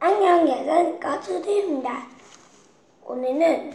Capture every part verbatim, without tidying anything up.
안녕, 여러분, 가수입니다. 오늘은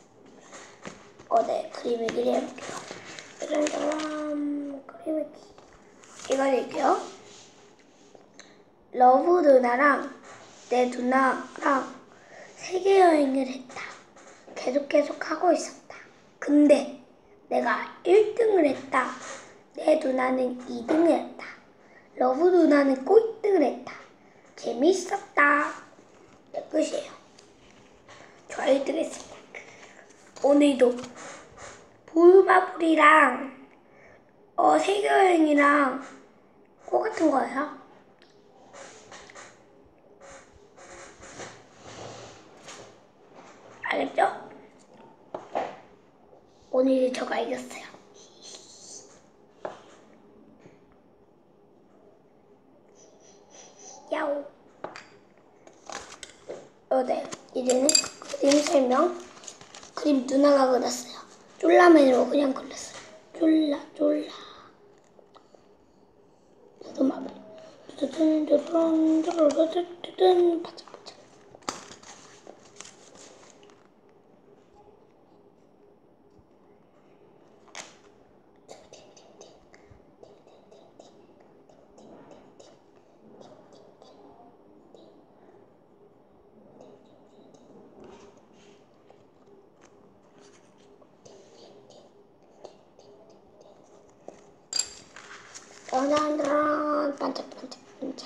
어제 그림 얘기를 해볼게요. 이런 사람 그림 얘기 이거 할게요. 러브 누나랑 내 누나랑 세계 여행을 했다. 계속 계속 하고 있었다. 근데 내가 일 등을 했다. 내 누나는 이 등을 했다. 러브 누나는 꼴등을 했다. 재밌었다. 네, 끝이에요. 저 일 등 했습니다. 오늘도 볼마블이랑 어, 세계여행이랑 똑같은 거예요. 알겠죠? 오늘 저가 이겼어요. 야오. 어, 네. 이제는 그림 설명. 그림 누나가 그렸어요. 쫄라맨으로 그냥 그렸어요. 쫄라, 쫄라. 볼마블. 두두둔, 두둔, 두둔, 두둔, 바짝바짝. 따란따란 반짝반짝 반짝.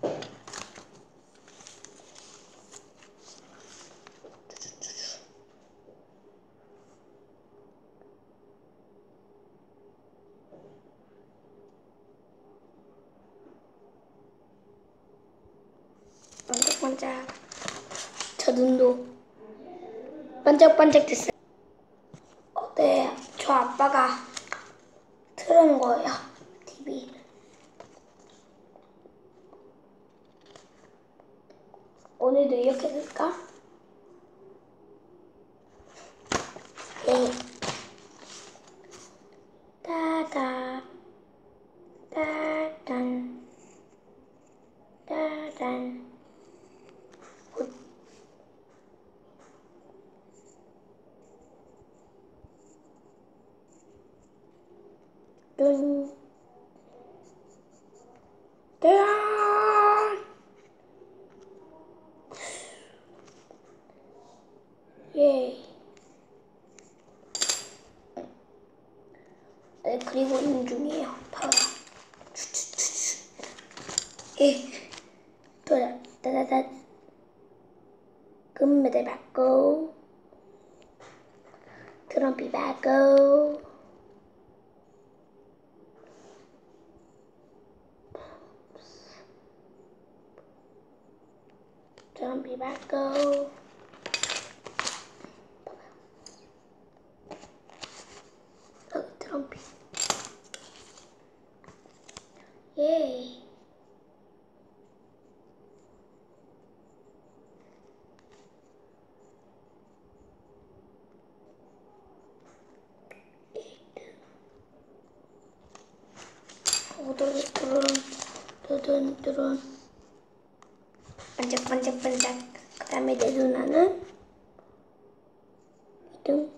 반짝반짝. 저 눈도 반짝반짝 됐어요. 어, 네, 저 아빠가 틀은 거예요. 티비를. 오늘도 이렇게 될까? 네. 따다, 따단, 따단. 굿. 눈. 따란. 예. 네, 그리고 있는 중이에요. 봐라. 예. 또다, 따다다. 금메달 받고, 트럼피 받고, 트럼피 받고, 여기 트럼피. 예. 오도르뚜룬, 두둔뚜룬, 반짝반짝반짝. 그 다음에 내 누나는 이 등.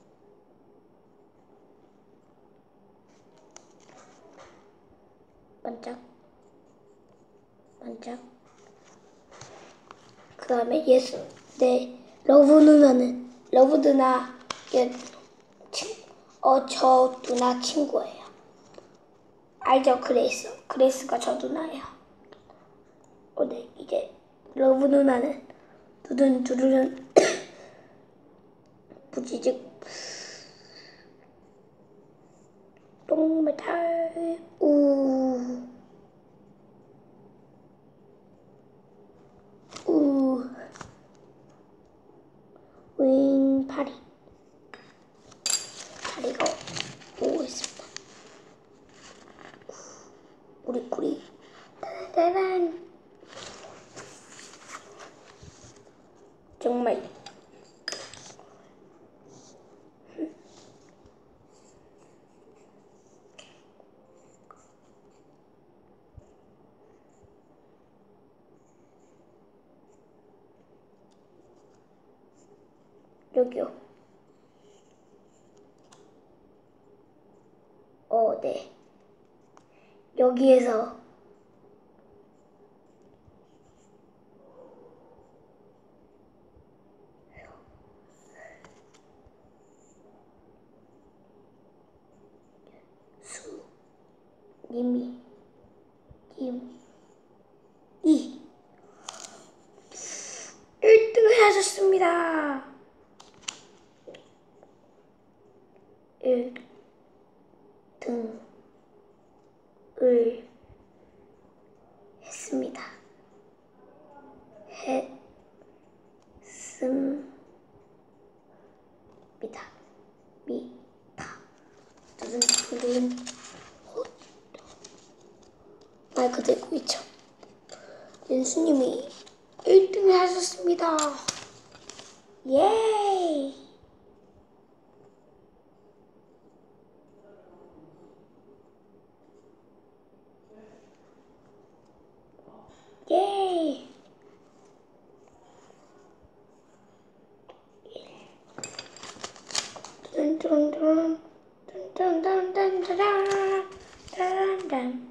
반짝, 반짝. 그 다음에 예수. 내 러브 누나는, 러브 누나, 얘, 친, 어, 저 누나 친구예요. 알죠? 그레이스. 그레이스가 저 누나예요. 어, 네. 이제 러브 누나는 두둔 두루른 부지직 똥메탈 우 우 윙파리 다리가 오고 있습니다. 우리 구리 따란. 정말 여기요. 어, 네. 여기에서 수, 님이, 님, 이 일 등을 하셨습니다. 일 등을 했습니다. 했습니다. 미다. 두둔두둔. 마이크 들고 있죠. 연수님이 일 등을 하셨습니다. 예이. 예이. 짠짠짠 짠짠짠짠짠 짠짠.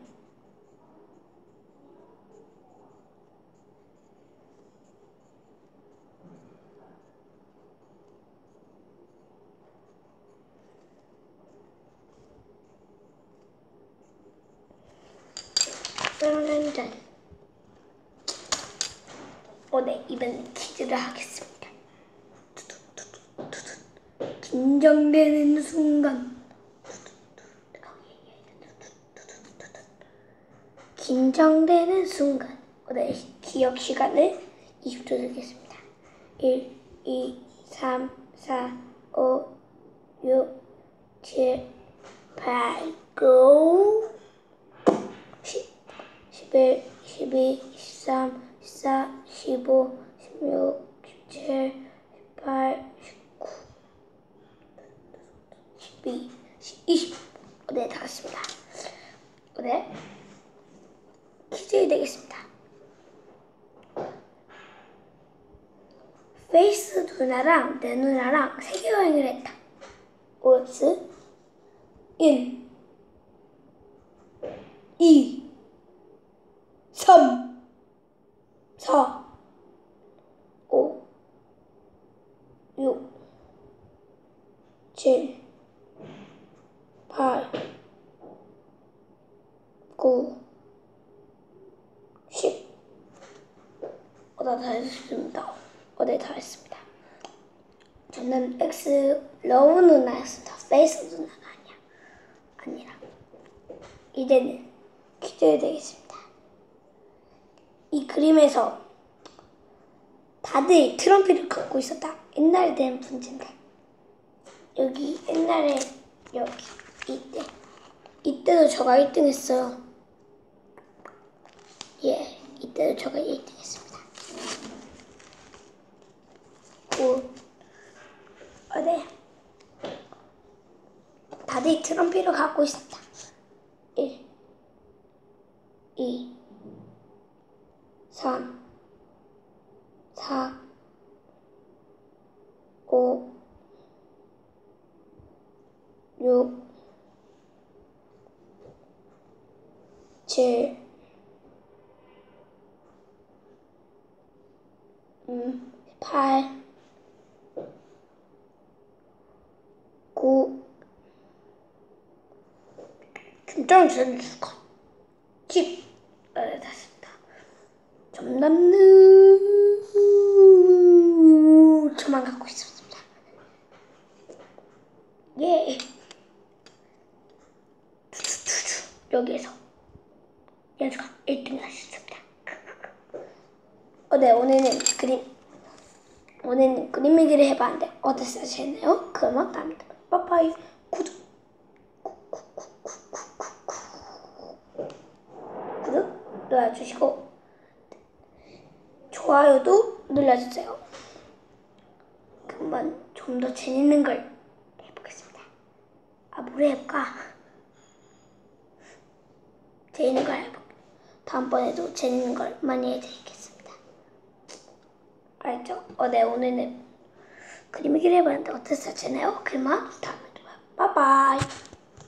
짠짠짠. 어, 네, 이번엔 퀴즈를 하겠습니다. 긴장되는 순간. 긴장되는 순간. 어, 네, 기억 시간을 이십 초 드리겠습니다. 일, 이, 삼, 사, 오, 육, 칠, 팔, 구, 십, 십일, 십이, 십삼, 십사, 십오, 십육, 십칠, 십팔, 십구, 십이, 이십. 네, 다 왔습니다. 네, 퀴즈 되겠습니다. 페이스 누나랑 내 누나랑 세계 여행을 했다. 오엑스 일, 이, 삼, 사, 오, 육, 칠, 팔, 구, 십. 어, 나 다 했습니다. 어, 네, 다 했습니다. 저는 X 러브 누나였습니다. 페이스 누나가 아니야. 아니라. 이제는 퀴즈 되겠습니다. 이 그림에서 다들 트럼피를 갖고 있었다. 옛날에 된 문제인데. 여기 옛날에 여기 이때 이때도 저가 일 등 했어요. 예, 이때도 저가 일 등 했습니다. 구, 어, 네. 다들 트럼피를 갖고 있었다. 일, 이, 삼, 사, 오, 육, 칠, 음, 팔, 구, 진짜 재밌을까? 십. 네, 됐습니다. 점남는 저만 갖고 있었습니다. 예. 여기에서 연수가 일 등을 하셨습니다. 어, 네, 오늘은 그림, 오늘은 그림 얘기를 해봤는데 어땠어요? 그러면 다음에 빠빠이. 구독, 구독 눌러주시고 좋아요도 눌러주세요. 그러면 좀 더 재밌는 걸 해보겠습니다. 아, 뭘 해볼까? 재밌는 걸 해볼게요. 다음번에도 재밌는 걸 많이 해드리겠습니다. 알죠? 어, 네, 오늘은 그림 얘기를 해봤는데 어땠어요? 제 네오 그림만 다음에 또 봐요. 바이바이.